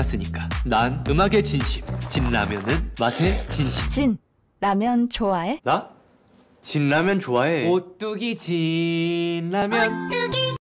닮았으니까. 난 음악의 진심, 진라면은 맛의 진심. 진, 라면 좋아해? 나? 진라면 좋아해. 오뚜기 진라면.